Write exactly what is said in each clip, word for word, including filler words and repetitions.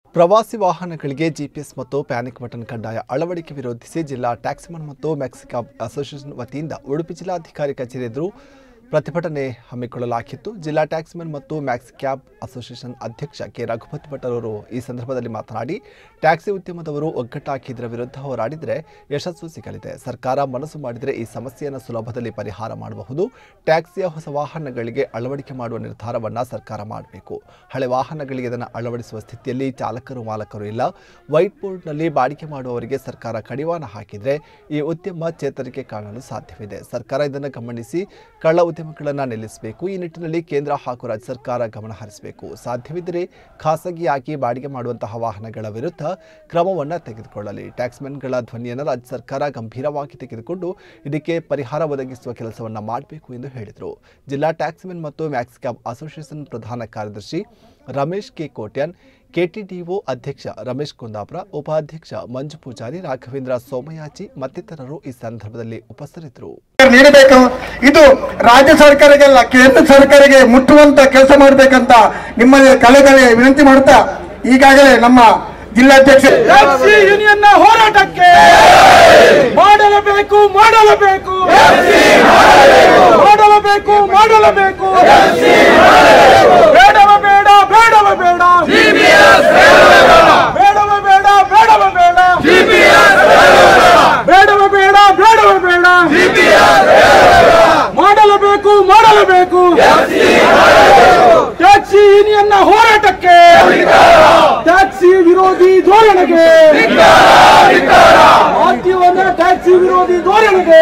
ಪ್ರವಾಸಿ ವಾಹನಗಳಿಗೆ ಜಿಪಿಎಸ್ ಮತ್ತು ಪ್ಯಾನಿಕ್ ಬಟನ್ ಕಡ್ಡಾಯ ಅಳವಡಿಕೆ ವಿರೋಧಿಸಿ ಜಿಲ್ಲಾ ಟ್ಯಾಕ್ಸಿಮನ್ ಮತ್ತು ಮ್ಯಾಕ್ಸಿಕ್ಯಾಬ್ ಅಸೋಸಿಯೇಷನ್ ವತಿಯಿಂದ ಉಡುಪಿ ಜಿಲ್ಲಾಧಿಕಾರಿ ಕಚೇರಿ ಎದುರು ಪ್ರತಿಭಟನೆ ಹಮ್ಮಿಕೊಳ್ಳಲಾಗಿತ್ತು. ಜಿಲ್ಲಾ ಟ್ಯಾಕ್ಸಿಮನ್ ಮತ್ತು ಮ್ಯಾಕ್ಸಿಕ್ಯಾಬ್ ಅಸೋಸಿಯೇಷನ್ ಅಧ್ಯಕ್ಷ ಕೆ ರಘುಪತಿ ಭಟ್ ಅವರು ಈ ಸಂದರ್ಭದಲ್ಲಿ ಮಾತನಾಡಿ, ಟ್ಯಾಕ್ಸಿ ಉದ್ಯಮದವರು ಒಗ್ಗಟ್ಟಾಗಿ ಇದರ ವಿರುದ್ಧ ಹೋರಾಡಿದರೆ ಯಶಸ್ಸು ಸಿಗಲಿದೆ. ಸರ್ಕಾರ ಮನಸ್ಸು ಮಾಡಿದರೆ ಈ ಸಮಸ್ಯೆಯನ್ನು ಸುಲಭದಲ್ಲಿ ಪರಿಹಾರ ಮಾಡಬಹುದು. ಟ್ಯಾಕ್ಸಿಯ ಹೊಸ ವಾಹನಗಳಿಗೆ ಅಳವಡಿಕೆ ಮಾಡುವ ನಿರ್ಧಾರವನ್ನು ಸರ್ಕಾರ ಮಾಡಬೇಕು. ಹಳೆ ವಾಹನಗಳಿಗೆ ಇದನ್ನು ಅಳವಡಿಸುವ ಸ್ಥಿತಿಯಲ್ಲಿ ಚಾಲಕರು ಮಾಲಕರು ಇಲ್ಲ. ವೈಟ್ ಬೋರ್ಡ್ನಲ್ಲಿ ಬಾಡಿಗೆ ಮಾಡುವವರಿಗೆ ಸರ್ಕಾರ ಕಡಿವಾಣ ಹಾಕಿದರೆ ಈ ಉದ್ಯಮ ಚೇತರಿಕೆ ಕಾಣಲು ಸಾಧ್ಯವಿದೆ. ಸರ್ಕಾರ ಇದನ್ನು ಗಮನಿಸಿ ಕಳ್ಳ ಉದ್ಯಮಗಳನ್ನು ನಿಲ್ಲಿಸಬೇಕು. ಈ ನಿಟ್ಟಿನಲ್ಲಿ ಕೇಂದ್ರ ಹಾಗೂ ರಾಜ್ಯ ಸರ್ಕಾರ ಗಮನ ಹರಿಸಬೇಕು. ಸಾಧ್ಯವಿದ್ದರೆ ಖಾಸಗಿಯಾಗಿ ಬಾಡಿಗೆ ಮಾಡುವಂತಹ ವಾಹನಗಳ ವಿರುದ್ಧ ಕ್ರಮವನ್ನು ತೆಗೆದುಕೊಳ್ಳಲಿ. ಟ್ಯಾಕ್ಸ್ಮನ್ಗಳ ಧ್ವನಿಯನ್ನು ರಾಜ್ಯ ಸರ್ಕಾರ ಗಂಭೀರವಾಗಿ ತೆಗೆದುಕೊಂಡು ಇದಕ್ಕೆ ಪರಿಹಾರ ಒದಗಿಸುವ ಕೆಲಸವನ್ನು ಮಾಡಬೇಕು ಎಂದು ಹೇಳಿದರು. ಜಿಲ್ಲಾ ಟ್ಯಾಕ್ಸ್ಮನ್ ಮತ್ತು ಮ್ಯಾಕ್ಸಿಕ್ಯಾಬ್ ಅಸೋಸಿಯೇಷನ್ ಪ್ರಧಾನ ಕಾರ್ಯದರ್ಶಿ ರಮೇಶ್ ಕೆ ಕೋಟ್ಯಾನ್, ಕೆಟಿಡಿಒ ಅಧ್ಯಕ್ಷ ರಮೇಶ್ ಕುಂದಾಪುರ, ಉಪಾಧ್ಯಕ್ಷ ಮಂಜು ಪೂಜಾರಿ, ರಾಘವೇಂದ್ರ ಸೋಮಯಾಜಿ ಮತ್ತಿತರರು ಈ ಸಂದರ್ಭದಲ್ಲಿ ಉಪಸ್ಥಿತರಿದ್ದರು. ನೀಡಬೇಕು. ಇದು ರಾಜ್ಯ ಸರ್ಕಾರಕ್ಕೆಲ್ಲ ಕೇಂದ್ರ ಸರ್ಕಾರಕ್ಕೆ ಮುಟ್ಟುವಂತ ಕೆಲಸ ಮಾಡಬೇಕಂತ ನಿಮ್ಮಲ್ಲಿ ಕಲೆಗಳೇ ವಿನಂತಿ ಮಾಡುತ್ತಾ, ಈಗಾಗಲೇ ನಮ್ಮ ಜಿಲ್ಲಾಧ್ಯಕ್ಷ ಟ್ಯಾಕ್ಸಿ ಯೂನಿಯನ್ ಹೋರಾಟಕ್ಕೆ ಮಾಡಲೇಬೇಕು ಮಾಡಲೇಬೇಕು ಮಾಡಲೇಬೇಕು ಮಾಡಲೇಬೇಕು ಬೇಡವ ಬೇಡ ಬೇಡವ ಬೇಡ ಬೇಡವ ಬೇಡ ಬೇಡವ ಬೇಡ ಬೇಡವ ಬೇಡ ಬೇಡವ ಬೇಡ ಮಾಡಲೇಬೇಕು ಮಾಡಲೇಬೇಕು ಟ್ಯಾಕ್ಸಿ ಯೂನಿಯನ್ ಹೋರಾಟಕ್ಕೆ, ಟ್ಯಾಕ್ಸಿ ವಿರೋಧಿ ಧೋರಣೆಗೆ, ಆರ್ಟಿಒನ ಟ್ಯಾಕ್ಸಿ ವಿರೋಧಿ ಧೋರಣೆಗೆ,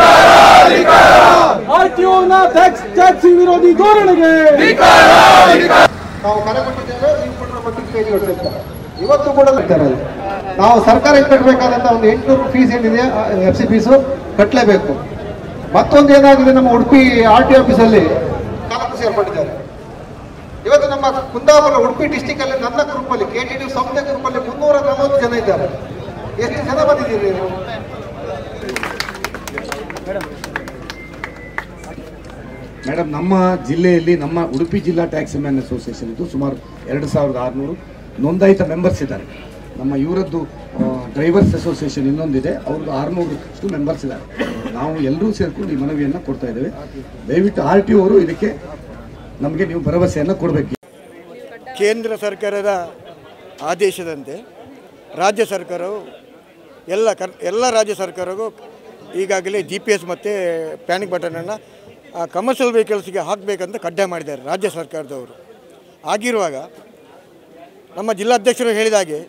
ಆರ್ಟಿಒನ ಟ್ಯಾಕ್ಸಿ ವಿರೋಧಿ ಧೋರಣೆಗೆ ನಾವು ಕರೆ ಕೊಟ್ಟಿದ್ದೇವೆ. ನೀವು ಕೊಟ್ಟರೆ ಮಟ್ಟಿಗೆ ಕೈ ಜೋಡಿಸಿರ್ತಾರೆ. ಇವತ್ತು ಕೂಡ ನಾವು ಸರ್ಕಾರ ಕಟ್ಟಬೇಕಾದಂತ ಒಂದು ಎಂಟುನೂರು ಫೀಸ್ ಏನಿದೆ ಎಫ್ ಸಿ ಫೀಸು ಕಟ್ಟಲೇಬೇಕು. ಮತ್ತೊಂದು ಏನಾಗಿದೆ, ನಮ್ಮ ಉಡುಪಿ ಆರ್ ಟಿ ಆಫೀಸಲ್ಲಿ ಕಾಲಕ್ಕೆ ಸೇರ್ಪಟ್ಟಿದ್ದಾರೆ. ಇವತ್ತು ನಮ್ಮ ಕುಂದಾಪುರ ಉಡುಪಿ ಡಿಸ್ಟಿಕ್ ಅಲ್ಲಿ ನನ್ನ ಗ್ರೂಪ್ ಅಲ್ಲಿ ಕೆ ಟಿ ಡಿ ಸಂಸ್ಥೆ ಗ್ರೂಪ್ ಅಲ್ಲಿ ಮುನ್ನೂರ ನಲವತ್ತು ಜನ ಇದ್ದಾರೆ. ಎಷ್ಟು ಜನ ಬಂದಿದ್ದೀರಿ ನೀವು? ಮೇಡಮ್, ನಮ್ಮ ಜಿಲ್ಲೆಯಲ್ಲಿ ನಮ್ಮ ಉಡುಪಿ ಜಿಲ್ಲಾ ಟ್ಯಾಕ್ಸಿ ಮ್ಯಾನ್ ಅಸೋಸಿಯೇಷನ್ ಇದು ಸುಮಾರು ಎರಡು ಸಾವಿರದ ಆರುನೂರು ನೋಂದಾಯಿತ ಮೆಂಬರ್ಸ್ ಇದ್ದಾರೆ. ನಮ್ಮ ಇವರದ್ದು ಡ್ರೈವರ್ಸ್ ಅಸೋಸಿಯೇಷನ್ ಇನ್ನೊಂದಿದೆ, ಅವ್ರದ್ದು ಆರುನೂರಷ್ಟು ಮೆಂಬರ್ಸ್ ಇದ್ದಾರೆ. ನಾವು ಎಲ್ಲರೂ ಸೇರ್ಕೊಂಡು ಈ ಮನವಿಯನ್ನು ಕೊಡ್ತಾ ಇದ್ದೇವೆ. ದಯವಿಟ್ಟು ಆರ್ ಟಿ ಅವರು ಇದಕ್ಕೆ ನಮಗೆ ನೀವು ಭರವಸೆಯನ್ನು ಕೊಡಬೇಕು. ಕೇಂದ್ರ ಸರ್ಕಾರದ ಆದೇಶದಂತೆ ರಾಜ್ಯ ಸರ್ಕಾರವು ಎಲ್ಲ ಕರ್ ಎಲ್ಲ ರಾಜ್ಯ ಸರ್ಕಾರವು ಈಗಾಗಲೇ ಜಿ ಪಿ ಎಸ್ ಮತ್ತು ಪ್ಯಾನಿಕ್ ಬಟನನ್ನು ಕಮರ್ಷಿಯಲ್ ವೆಹಿಕಲ್ಸ್ಗೆ ಹಾಕಬೇಕಂತ ಕಡ್ಡಾಯ ಮಾಡಿದ್ದಾರೆ ರಾಜ್ಯ ಸರ್ಕಾರದವರು. ಆಗಿರುವಾಗ ನಮ್ಮ ಜಿಲ್ಲಾಧ್ಯಕ್ಷರು ಹೇಳಿದಾಗೆ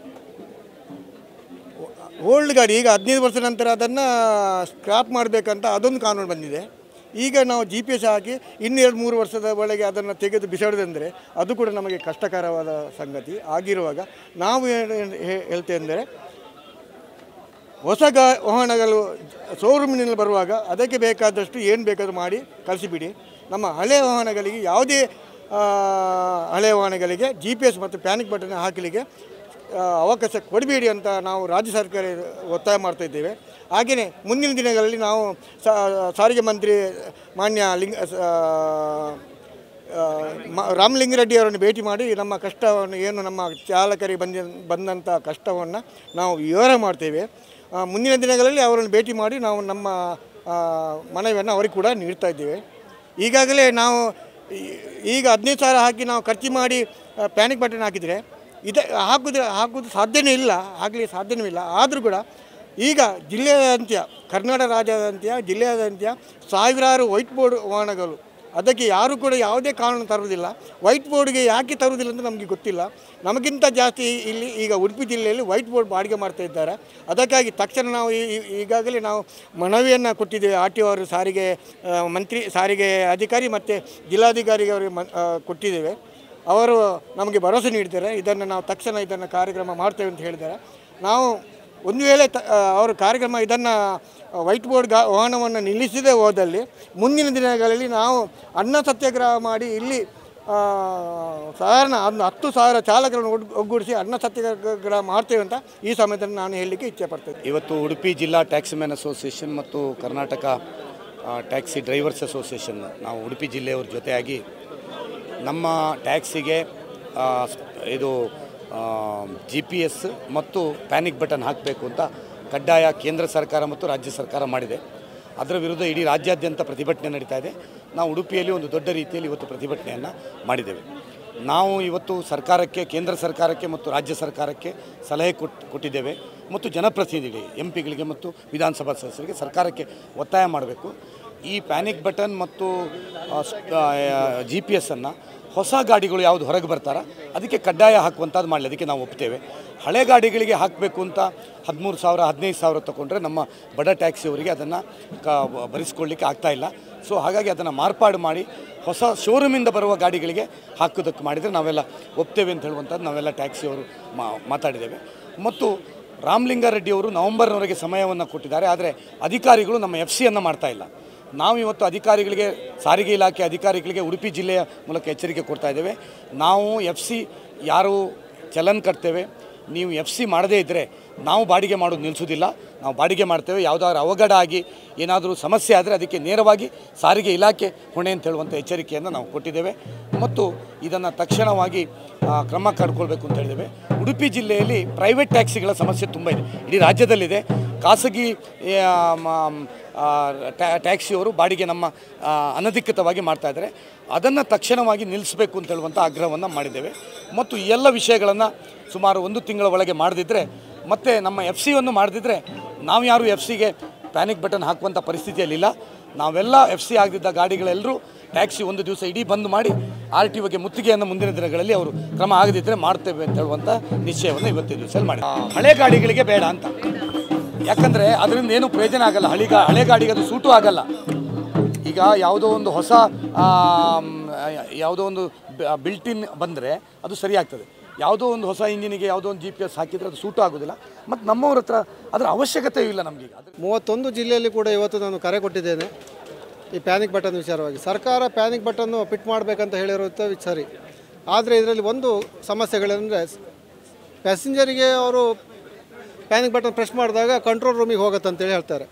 ಓಲ್ಡ್ ಗಾಡಿ ಈಗ ಹದಿನೈದು ವರ್ಷ ನಂತರ ಅದನ್ನು ಸ್ಕ್ರಾಪ್ ಮಾಡಬೇಕಂತ ಅದೊಂದು ಕಾನೂನು ಬಂದಿದೆ. ಈಗ ನಾವು ಜಿ ಪಿ ಎಸ್ ಹಾಕಿ ಇನ್ನೆರಡು ಮೂರು ವರ್ಷದ ಒಳಗೆ ಅದನ್ನು ತೆಗೆದು ಬಿಸಾಡೋದಂದರೆ ಅದು ಕೂಡ ನಮಗೆ ಕಷ್ಟಕರವಾದ ಸಂಗತಿ. ಆಗಿರುವಾಗ ನಾವು ಹೇಳ್ತೇವೆ ಅಂದರೆ ಹೊಸ ಗಾ ವಾಹನಗಳು ಶೋರೂಮಿನಲ್ಲಿ ಬರುವಾಗ ಅದಕ್ಕೆ ಬೇಕಾದಷ್ಟು ಏನು ಬೇಕಾದರೂ ಮಾಡಿ ಕಳಿಸಿಬಿಡಿ. ನಮ್ಮ ಹಳೆಯ ವಾಹನಗಳಿಗೆ ಯಾವುದೇ ಹಳೆಯ ವಾಹನಗಳಿಗೆ ಜಿ ಪಿ ಎಸ್ ಮತ್ತು ಪ್ಯಾನಿಕ್ ಬಟನ್ ಹಾಕಲಿಕ್ಕೆ ಅವಕಾಶ ಕೊಡಬೇಡಿ ಅಂತ ನಾವು ರಾಜ್ಯ ಸರ್ಕಾರ ಒತ್ತಾಯ ಮಾಡ್ತಾ ಇದ್ದೇವೆ. ಹಾಗೆಯೇ ಮುಂದಿನ ದಿನಗಳಲ್ಲಿ ನಾವು ಸಾರಿಗೆ ಮಂತ್ರಿ ಮಾನ್ಯ ಲಿಂಗ ರಾಮಲಿಂಗಾರೆಡ್ಡಿ ಅವರನ್ನು ಭೇಟಿ ಮಾಡಿ ನಮ್ಮ ಕಷ್ಟವನ್ನು ಏನು ನಮ್ಮ ಚಾಲಕರಿಗೆ ಬಂದ ಬಂದಂಥ ಕಷ್ಟವನ್ನು ನಾವು ವಿವರ ಮಾಡ್ತೇವೆ. ಮುಂದಿನ ದಿನಗಳಲ್ಲಿ ಅವರನ್ನು ಭೇಟಿ ಮಾಡಿ ನಾವು ನಮ್ಮ ಮನವಿಯನ್ನು ಅವರಿಗೆ ಕೂಡ ನೀಡ್ತಾ ಇದ್ದೇವೆ. ಈಗಾಗಲೇ ನಾವು ಈಗ ಹದಿನೈದು ಸಾವಿರ ಹಾಕಿ ನಾವು ಖರ್ಚು ಮಾಡಿ ಪ್ಯಾನಿಕ್ ಬಟನ್ ಹಾಕಿದರೆ ಇದು ಹಾಕಿದ್ರೆ ಹಾಕೋದು ಸಾಧ್ಯವೇ ಇಲ್ಲ, ಆಗಲಿ ಸಾಧ್ಯವೇ ಇಲ್ಲ. ಆದರೂ ಕೂಡ ಈಗ ಜಿಲ್ಲೆಯಾದ್ಯಂತ ಕರ್ನಾಟಕ ರಾಜ್ಯಾದ್ಯಂತ ಜಿಲ್ಲೆಯಾದ್ಯಂತ ಸಾವಿರಾರು ವೈಟ್ ಬೋರ್ಡ್ ವಾಹನಗಳು, ಅದಕ್ಕೆ ಯಾರೂ ಕೂಡ ಯಾವುದೇ ಕಾನೂನು ತರುವುದಿಲ್ಲ. ವೈಟ್ ಬೋರ್ಡ್ಗೆ ಯಾಕೆ ತರುವುದಿಲ್ಲ ಅಂತ ನಮಗೆ ಗೊತ್ತಿಲ್ಲ. ನಮಗಿಂತ ಜಾಸ್ತಿ ಇಲ್ಲಿ ಈಗ ಉಡುಪಿ ಜಿಲ್ಲೆಯಲ್ಲಿ ವೈಟ್ ಬೋರ್ಡ್ ಬಾಡಿಗೆ ಮಾಡ್ತಾ ಇದ್ದಾರೆ. ಅದಕ್ಕಾಗಿ ತಕ್ಷಣ ನಾವು ಈಗಾಗಲೇ ನಾವು ಮನವಿಯನ್ನು ಕೊಟ್ಟಿದ್ದೇವೆ. ಆರ್ ಟಿ ಒ ಅವರು ಸಾರಿಗೆ ಮಂತ್ರಿ ಸಾರಿಗೆ ಅಧಿಕಾರಿ ಮತ್ತು ಜಿಲ್ಲಾಧಿಕಾರಿಗೆ ಅವರಿಗೆ ಮ ಕೊಟ್ಟಿದ್ದೇವೆ. ಅವರು ನಮಗೆ ಭರವಸೆ ನೀಡಿದ್ದಾರೆ, ಇದನ್ನು ನಾವು ತಕ್ಷಣ ಇದನ್ನು ಕಾರ್ಯಕ್ರಮ ಮಾಡ್ತೇವೆ ಅಂತ ಹೇಳಿದ್ದಾರೆ. ನಾವು ಒಂದು ವೇಳೆ ತ ಅವರು ಕಾರ್ಯಕ್ರಮ ಇದನ್ನು ವೈಟ್ ಬೋರ್ಡ್ ಗಾ ವಾಹನವನ್ನು ನಿಲ್ಲಿಸದೇ ಹೋದಲ್ಲಿ ಮುಂದಿನ ದಿನಗಳಲ್ಲಿ ನಾವು ಅನ್ನ ಸತ್ಯಾಗ್ರಹ ಮಾಡಿ ಇಲ್ಲಿ ಸಾಧಾರಣ ಒಂದು ಹತ್ತು ಸಾವಿರ ಚಾಲಕರನ್ನು ಒಗ್ಗೂಡಿಸಿ ಅನ್ನ ಸತ್ಯಾಗ್ರಹ ಮಾಡ್ತೇವೆ ಅಂತ ಈ ಸಮಯದಲ್ಲಿ ನಾನು ಹೇಳಲಿಕ್ಕೆ ಇಚ್ಛೆ ಪಡ್ತೇನೆ. ಇವತ್ತು ಉಡುಪಿ ಜಿಲ್ಲಾ ಟ್ಯಾಕ್ಸಿ ಮ್ಯಾನ್ ಅಸೋಸಿಯೇಷನ್ ಮತ್ತು ಕರ್ನಾಟಕ ಟ್ಯಾಕ್ಸಿ ಡ್ರೈವರ್ಸ್ ಅಸೋಸಿಯೇಷನ್ ನಾವು ಉಡುಪಿ ಜಿಲ್ಲೆಯವ್ರ ಜೊತೆಯಾಗಿ ನಮ್ಮ ಟ್ಯಾಕ್ಸಿಗೆ ಇದು ಜಿ ಪಿ ಎಸ್ ಮತ್ತು ಪ್ಯಾನಿಕ್ ಬಟನ್ ಹಾಕಬೇಕು ಅಂತ ಕಡ್ಡಾಯ ಕೇಂದ್ರ ಸರ್ಕಾರ ಮತ್ತು ರಾಜ್ಯ ಸರ್ಕಾರ ಮಾಡಿದೆ. ಅದರ ವಿರುದ್ಧ ಇಡೀ ರಾಜ್ಯಾದ್ಯಂತ ಪ್ರತಿಭಟನೆ ನಡೀತಾ ಇದೆ. ನಾವು ಉಡುಪಿಯಲ್ಲಿ ಒಂದು ದೊಡ್ಡ ರೀತಿಯಲ್ಲಿ ಇವತ್ತು ಪ್ರತಿಭಟನೆಯನ್ನು ಮಾಡಿದ್ದೇವೆ. ನಾವು ಇವತ್ತು ಸರ್ಕಾರಕ್ಕೆ, ಕೇಂದ್ರ ಸರ್ಕಾರಕ್ಕೆ ಮತ್ತು ರಾಜ್ಯ ಸರ್ಕಾರಕ್ಕೆ ಸಲಹೆ ಕೊಟ್ಟು ಕೊಟ್ಟಿದ್ದೇವೆ ಮತ್ತು ಜನಪ್ರತಿನಿಧಿಗಳಿಗೆ, ಎಂ ಪಿಗಳಿಗೆ ಮತ್ತು ವಿಧಾನಸಭಾ ಸದಸ್ಯರಿಗೆ ಸರ್ಕಾರಕ್ಕೆ ಒತ್ತಾಯ ಮಾಡಬೇಕು. ಈ ಪ್ಯಾನಿಕ್ ಬಟನ್ ಮತ್ತು ಜಿ ಪಿ ಎಸ್ಸನ್ನು ಹೊಸ ಗಾಡಿಗಳು ಯಾವುದು ಹೊರಗೆ ಬರ್ತಾರೋ ಅದಕ್ಕೆ ಕಡ್ಡಾಯ ಹಾಕುವಂಥದ್ದು ಮಾಡಲಿ, ಅದಕ್ಕೆ ನಾವು ಒಪ್ತೇವೆ. ಹಳೆ ಗಾಡಿಗಳಿಗೆ ಹಾಕಬೇಕು ಅಂತ ಹದಿಮೂರು ಸಾವಿರ ಹದಿನೈದು ಸಾವಿರ ತೊಗೊಂಡ್ರೆ ನಮ್ಮ ಬಡ ಟ್ಯಾಕ್ಸಿಯವರಿಗೆ ಅದನ್ನು ಕ ಭರಿಸ್ಕೊಳ್ಳಿಕ್ಕೆ ಆಗ್ತಾಯಿಲ್ಲ. ಸೊ ಹಾಗಾಗಿ ಅದನ್ನು ಮಾರ್ಪಾಡು ಮಾಡಿ ಹೊಸ ಶೋರೂಮಿಂದ ಬರುವ ಗಾಡಿಗಳಿಗೆ ಹಾಕೋದಕ್ಕೆ ಮಾಡಿದರೆ ನಾವೆಲ್ಲ ಒಪ್ತೇವೆ ಅಂತ ಹೇಳುವಂಥದ್ದು ನಾವೆಲ್ಲ ಟ್ಯಾಕ್ಸಿಯವರು ಮಾತಾಡಿದ್ದೇವೆ. ಮತ್ತು ರಾಮಲಿಂಗಾರೆಡ್ಡಿಯವರು ನವಂಬರ್ನವರೆಗೆ ಸಮಯವನ್ನು ಕೊಟ್ಟಿದ್ದಾರೆ. ಆದರೆ ಅಧಿಕಾರಿಗಳು ನಮ್ಮ ಎಫ್ ಸಿಯನ್ನು ಮಾಡ್ತಾಯಿಲ್ಲ. ನಾವು ಇವತ್ತು ಅಧಿಕಾರಿಗಳಿಗೆ, ಸಾರಿಗೆ ಇಲಾಖೆ ಅಧಿಕಾರಿಗಳಿಗೆ ಉಡುಪಿ ಜಿಲ್ಲೆಯ ಮೂಲಕ ಎಚ್ಚರಿಕೆ ಕೊಡ್ತಾ ಇದ್ದೇವೆ. ನಾವು ಎಫ್ ಸಿ ಯಾರು ಚಲನ್ ಕಟ್ತೇವೆ, ನೀವು ಎಫ್ ಸಿ ಮಾಡದೇ ಇದ್ದರೆ ನಾವು ಬಾಡಿಗೆ ಮಾಡೋದು ನಿಲ್ಲಿಸೋದಿಲ್ಲ. ನಾವು ಬಾಡಿಗೆ ಮಾಡ್ತೇವೆ. ಯಾವುದಾದ್ರೂ ಅವಘಡ ಆಗಿ ಏನಾದರೂ ಸಮಸ್ಯೆ ಆದರೆ ಅದಕ್ಕೆ ನೇರವಾಗಿ ಸಾರಿಗೆ ಇಲಾಖೆ ಹೊಣೆ ಅಂತ ಹೇಳುವಂಥ ಎಚ್ಚರಿಕೆಯನ್ನು ನಾವು ಕೊಟ್ಟಿದ್ದೇವೆ ಮತ್ತು ಇದನ್ನು ತಕ್ಷಣವಾಗಿ ಕ್ರಮ ಕಡ್ಕೊಳ್ಬೇಕು ಅಂತ ಹೇಳಿದ್ದೇವೆ. ಉಡುಪಿ ಜಿಲ್ಲೆಯಲ್ಲಿ ಪ್ರೈವೇಟ್ ಟ್ಯಾಕ್ಸಿಗಳ ಸಮಸ್ಯೆ ತುಂಬ ಇದೆ, ಇಡೀ ರಾಜ್ಯದಲ್ಲಿದೆ. ಖಾಸಗಿ ಟ್ಯಾಕ್ಸಿಯವರು ಬಾಡಿಗೆ ನಮ್ಮ ಅನಧಿಕೃತವಾಗಿ ಮಾಡ್ತಾಯಿದ್ದಾರೆ. ಅದನ್ನು ತಕ್ಷಣವಾಗಿ ನಿಲ್ಲಿಸಬೇಕು ಅಂತ ಹೇಳುವಂಥ ಆಗ್ರಹವನ್ನು ಮಾಡಿದ್ದೇವೆ. ಮತ್ತು ಈ ಎಲ್ಲ ವಿಷಯಗಳನ್ನು ಸುಮಾರು ಒಂದು ತಿಂಗಳ ಒಳಗೆ ಮಾಡದಿದ್ದರೆ, ಮತ್ತು ನಮ್ಮ ಎಫ್ ಸಿಯನ್ನು ಮಾಡದಿದ್ದರೆ ನಾವು ಯಾರು ಎಫ್ ಸಿಗೆ ಪ್ಯಾನಿಕ್ ಬಟನ್ ಹಾಕುವಂಥ ಪರಿಸ್ಥಿತಿಯಲ್ಲಿಲ್ಲ. ನಾವೆಲ್ಲ ಎಫ್ ಸಿ ಆಗದಿದ್ದ ಗಾಡಿಗಳೆಲ್ಲರೂ ಟ್ಯಾಕ್ಸಿ ಒಂದು ದಿವಸ ಇಡೀ ಬಂದ್ ಮಾಡಿ ಆರ್ ಟಿ ಒಗೆ ಮುತ್ತಿಗೆಯನ್ನು ಮುಂದಿನ ದಿನಗಳಲ್ಲಿ ಅವರು ಕ್ರಮ ಆಗದಿದ್ದರೆ ಮಾಡ್ತೇವೆ ಅಂತ ಹೇಳುವಂಥ ನಿಶ್ಚಯವನ್ನು ಇವತ್ತಿನ ದಿವಸ ಮಾಡಿ. ಹಳೆ ಗಾಡಿಗಳಿಗೆ ಬೇಡ ಅಂತ, ಯಾಕಂದರೆ ಅದರಿಂದ ಏನೂ ಪ್ರಯೋಜನ ಆಗಲ್ಲ. ಹಳಿ ಗಾ ಹಳೆ ಗಾಡಿಗೆ ಅದು ಸೂಟು ಆಗಲ್ಲ. ಈಗ ಯಾವುದೋ ಒಂದು ಹೊಸ ಯಾವುದೋ ಒಂದು ಬಿಲ್ಟಿನ್ ಬಂದರೆ ಅದು ಸರಿಯಾಗ್ತದೆ. ಯಾವುದೋ ಒಂದು ಹೊಸ ಇಂಜಿನಿಗೆ ಯಾವುದೋ ಒಂದು ಜಿ ಪಿ ಎಸ್ ಹಾಕಿದರೆ ಅದು ಸೂಟು ಆಗೋದಿಲ್ಲ. ಮತ್ತು ನಮ್ಮವ್ರ ಹತ್ರ ಅದರ ಅವಶ್ಯಕತೆ ಇಲ್ಲ ನಮಗೆ. ಮೂವತ್ತೊಂದು ಜಿಲ್ಲೆಯಲ್ಲಿ ಕೂಡ ಇವತ್ತು ನಾನು ಕರೆ ಕೊಟ್ಟಿದ್ದೇನೆ ಈ ಪ್ಯಾನಿಕ್ ಬಟನ್ ವಿಚಾರವಾಗಿ. ಸರ್ಕಾರ ಪ್ಯಾನಿಕ್ ಬಟನ್ನು ಫಿಟ್ ಮಾಡಬೇಕಂತ ಹೇಳಿರುತ್ತೆ ಸರಿ, ಆದರೆ ಇದರಲ್ಲಿ ಒಂದು ಸಮಸ್ಯೆಗಳಂದರೆ ಪ್ಯಾಸೆಂಜರಿಗೆ ಅವರು ಪ್ಯಾನಿಕ್ ಬಟನ್ ಪ್ರೆಸ್ ಮಾಡಿದಾಗ ಕಂಟ್ರೋಲ್ ರೂಮಿಗೆ ಹೋಗುತ್ತೆ ಅಂತೇಳಿ ಹೇಳ್ತಾರೆ.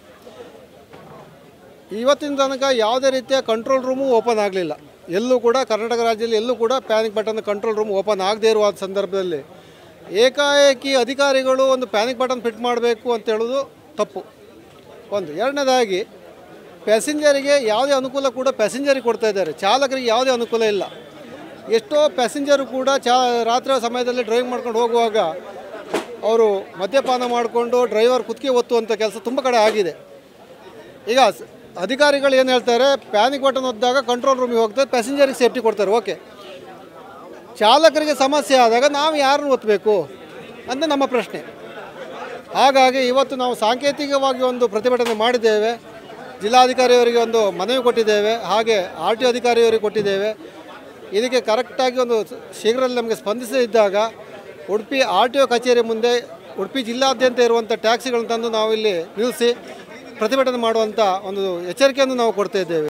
ಇವತ್ತಿನ ತನಕ ಯಾವುದೇ ರೀತಿಯ ಕಂಟ್ರೋಲ್ ರೂಮು ಓಪನ್ ಆಗಲಿಲ್ಲ. ಎಲ್ಲೂ ಕೂಡ ಕರ್ನಾಟಕ ರಾಜ್ಯದಲ್ಲಿ ಎಲ್ಲೂ ಕೂಡ panic button control room open ಆಗದೇ ಇರುವ ಸಂದರ್ಭದಲ್ಲಿ ಏಕಾಏಕಿ ಅಧಿಕಾರಿಗಳು ಒಂದು ಪ್ಯಾನಿಕ್ ಬಟನ್ ಫಿಟ್ ಮಾಡಬೇಕು ಅಂತ ಹೇಳೋದು ತಪ್ಪು. ಒಂದು ಎರಡನೇದಾಗಿ ಪ್ಯಾಸೆಂಜರಿಗೆ ಯಾವುದೇ ಅನುಕೂಲ ಕೂಡ ಪ್ಯಾಸೆಂಜರಿಗೆ ಕೊಡ್ತಾ ಇದ್ದಾರೆ, ಚಾಲಕರಿಗೆ ಯಾವುದೇ ಅನುಕೂಲ ಇಲ್ಲ. ಎಷ್ಟೋ ಪ್ಯಾಸೆಂಜರು ಕೂಡ ಚಾ ರಾತ್ರಿ ಸಮಯದಲ್ಲಿ ಡ್ರೈವಿಂಗ್ ಮಾಡ್ಕೊಂಡು ಹೋಗುವಾಗ ಅವರು ಮದ್ಯಪಾನ ಮಾಡಿಕೊಂಡು ಡ್ರೈವರ್ ಕುತ್ತಿಗೆ ಒತ್ತುವಂಥ ಕೆಲಸ ತುಂಬ ಕಡೆ ಆಗಿದೆ. ಈಗ ಅಧಿಕಾರಿಗಳು ಏನು ಹೇಳ್ತಾರೆ, ಪ್ಯಾನಿಕ್ ಬಟನ್ ಒದ್ದಾಗ ಕಂಟ್ರೋಲ್ ರೂಮಿಗೆ ಹೋಗ್ತಾರೆ, ಪ್ಯಾಸೆಂಜರಿಗೆ ಸೇಫ್ಟಿ ಕೊಡ್ತಾರೆ. ಓಕೆ, ಚಾಲಕರಿಗೆ ಸಮಸ್ಯೆ ಆದಾಗ ನಾವು ಯಾರನ್ನು ಒತ್ತಬೇಕು ಅಂತ ನಮ್ಮ ಪ್ರಶ್ನೆ. ಹಾಗಾಗಿ ಇವತ್ತು ನಾವು ಸಾಂಕೇತಿಕವಾಗಿ ಒಂದು ಪ್ರತಿಭಟನೆ ಮಾಡಿದ್ದೇವೆ. ಜಿಲ್ಲಾಧಿಕಾರಿಯವರಿಗೆ ಒಂದು ಮನವಿ ಕೊಟ್ಟಿದ್ದೇವೆ, ಹಾಗೆ ಆರ್ ಟಿ ಒ ಅಧಿಕಾರಿಯವರಿಗೆ ಕೊಟ್ಟಿದ್ದೇವೆ. ಇದಕ್ಕೆ ಕರೆಕ್ಟಾಗಿ ಒಂದು ಶೀಘ್ರದಲ್ಲಿ ನಮಗೆ ಸ್ಪಂದಿಸದಿದ್ದಾಗ ಉಡುಪಿ ಆರ್ ಟಿ ಒ ಕಚೇರಿ ಮುಂದೆ ಉಡುಪಿ ಜಿಲ್ಲಾದ್ಯಂತ ಇರುವಂಥ ಟ್ಯಾಕ್ಸಿಗಳನ್ನು ತಂದು ನಾವು ಇಲ್ಲಿ ನಿಲ್ಲಿಸಿ ಪ್ರತಿಭಟನೆ ಮಾಡುವಂಥ ಒಂದು ಎಚ್ಚರಿಕೆಯನ್ನು ನಾವು ಕೊಡ್ತಾ ಇದ್ದೇವೆ.